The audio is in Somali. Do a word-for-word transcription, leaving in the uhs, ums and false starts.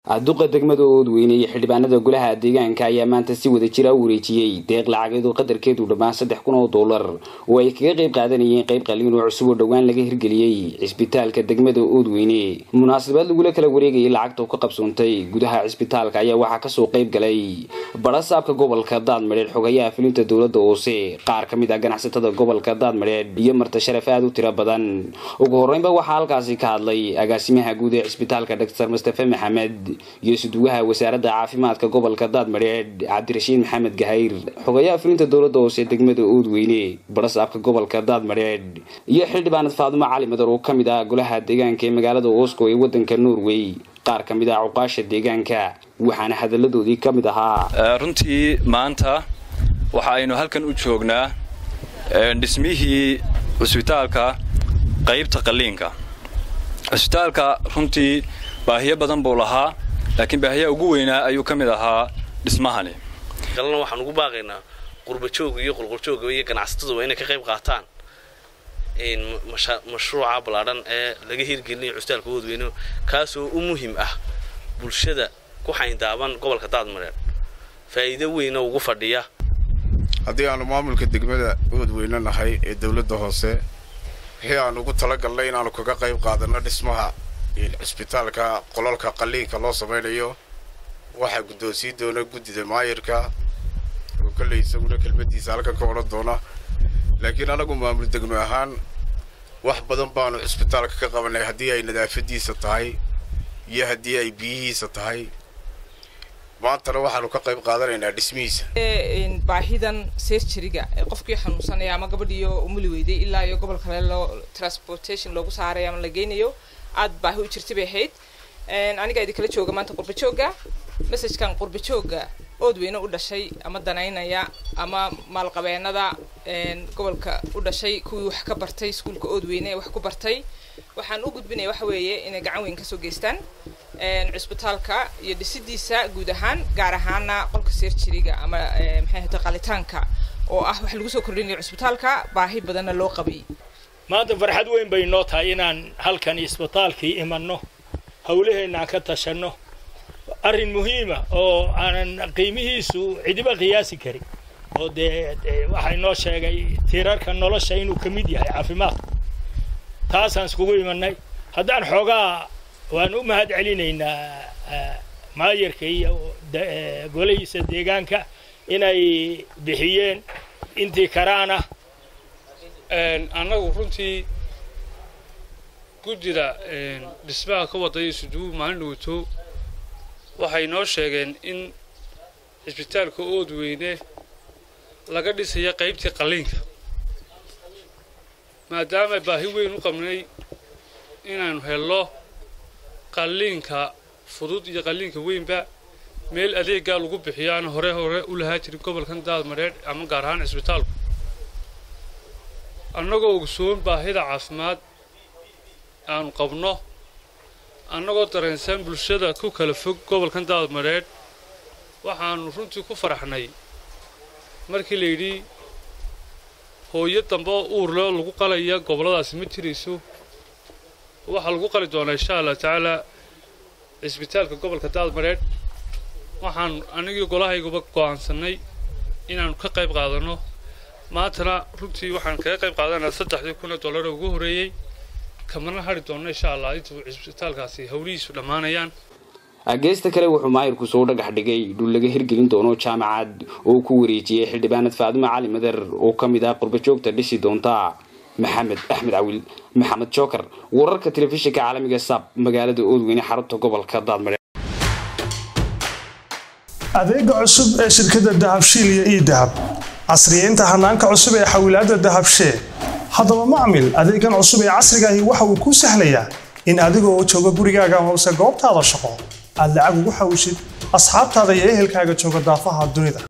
duqa degmada Oodweyne iyo xildhibaanada golaha deegaanka ayaa maanta si wada jir ah u wareejiyay deeq lacageed oo qadarkeedu dhammaan saddex kun oo dollar oo ay kaga qayb qaadanayeen qayb qaliin oo cusub oo dhawaan laga hirgeliyay cisbitaalka degmada Oodweyne. munaasabad lagu kala wareegay lacagta oo ka qabsoontay gudaha cisbitaalka ayaa waxa ka soo qayb galay barasaabka gobolka Daadmareed, xogayaha fulinta dawladda hoose, qaar kamid ah ganacsatada gobolka Daadmareed iyo marti sharaf aad u tiro badan. ugu horeynba waxa halkaasi ka hadlay agaasimaha guud ee cisbitaalka Doctor Mustafa Maxamed iyo suduwaha wasaaradda caafimaadka gobolka Daadmareed Cabdirashiid Maxamed Gahayr, xogayaha fulinta dawladda hoose degmada Oodweyne, barasaabka gobolka Daadmareed iyo xildhibaanad Faadimo Cali Madar oo kamid ah golaha deegaanka ee magaalada Oslo ee wadanka Norway. qaar kamid ah uqaasha deegaanka waxaana hadaladoodii kamid ahaa runtii maanta waxa aynu halkan u joognaa dhismihii cisbitaalka qaybta qaliinka. cisbitaalka runtii baahiyo badan buu lahaa, laakiin baahiyaha ugu weynaa ayuu kamid ahaa dhismahani. galna waxaan ugu baaqaynaa qurba joog iyo qulqul joog iyo ganacsatada inay ka qayb qaataan in mashruuca balaaran ee laga hirgelinayo cisbitaalka Oodweyne kaas oo u muhiim ah bulshada ku xayndaaban gobolka Daadmareed, faa'iido weyn oo ugu fadhiya. haddii aanu maamulka degmada Oodweyne nahay ee dawladda hoose wixii aan ugu talagalnay inaanu kaga qayb qaadano dhismaha cisbitaalka qolalka qaliinka loo sameeyo waxa guddoonsiin doona guddida maayirka oo kale isaguna kelmadiisa halka ka oran doona. laakiin anagu maamul degmo ahaan wax badan baanu cisbitaalka ka qabanay, haddii ay nadaafadiisa tahay iyo haddii ay biyihiisa tahay. maantana waxaanu ka qayb qaadanaynaa dhismihiisa. in baahidan surgery-ga qofkii xanuunsanaya ama gabadhiyo umuli weyday ilaa iyo gobol kale loo transportation loogu saaray ama la geynayo aad baahi u jirtay bay ahayd. aniga idin kala jooga maanta qurba jooga message-kan qurba jooga Oodweyne u dhashay ama danaynaya ama maalqabeenada gobolka u dhashay kuwii wax ka bartay iskuulka Oodweyne wax ku bartay waxaan u gudbinay waxa weeye inay gacan weyn ka soo geystaan cisbitaalka iyo dhisidiisa guud ahaan, gaar ahaana qolka surgery-ga ama maxay ahayd qalitaanka oo ah wax lagu soo kordhinayo cisbitaalka baahi badan loo qabay. maanta farxad weyn bay noo tahay inaan halkan cisbitaalkii imanno, hawlaheena ka tashano arrin muhiim ah oo aanan qiimihiisu cidiba qiyaasi karin oo de waxay noo sheegay tirarka nolosha inuu kamid yahay caafimaad. taasaan iskugu imanay. haddaan xoogaa waan u mahad celinaynaa maayirka iyo golahiisa deegaanka inay bixiyeen intii karaana. annagu runtii guddida dhismaha ka waday suduw maalin dhawto waxay noo sheegeen in cisbitaalka Oodweyne laga dhisayo qaybtii qaliinka, maadaama baahi weyn u qabnay inaanu helno qaliinka fudud iyo qaliinka weynba meel adeega lagu bixiyo aan hore hore u lahaa jirin gobolkan Daadmareed ama gaar ahaan cisbitaalku. annagoo ogsoon baahida caafimaad aanu qabno, annagoo dareensan bulshada ku kala fog gobolkan Daadmareed, waxaanu runtii ku faraxnay markii la yidhi hooyo dambe uur leh lagu qalaya goboladaasi ma jirayso. waxaa lagu qali doonaa insha Allah tacaala cisbitaalka gobolka Daadmareed. waxaan anigii golahayguba go'aansanay inaanu ka qayb qaadano. maantana runtii waxaan kaga qayb qaadanaa saddexdii kun oo dollar ugu horeeyay, kamana hari doona insha Allah inta cisbitaalkaasi hawlihiisu dhamaanayaan. ageesta kale wuxuu maayirku soo dhagax dhigay dhul laga hirgelin doono jaamacad oo ku wareejiyay xildhibaanad Faadimo Cali Madar oo kamid ah qurba joogta dhisi doonta. maxamed axmed awil maxamed joker, wararka telefishinka caalamiga sab magaalada Oodweyne xarunta gobolka Daadmareed. adeega cusub ee shirkadda Dahabshiil iyo Idahab casriyeynta hanaanka cusub ee xawilaadda Dahabshiil. haddaba macmil adeegan cusub ee casriga ahi waxa uu ku sahlayaa in adigoo jooga gurigaaga ama goobtaada shaqo aad lacag ugu xawishid asxaabtaada iyo ehelkaaga jooga daafaha dunida.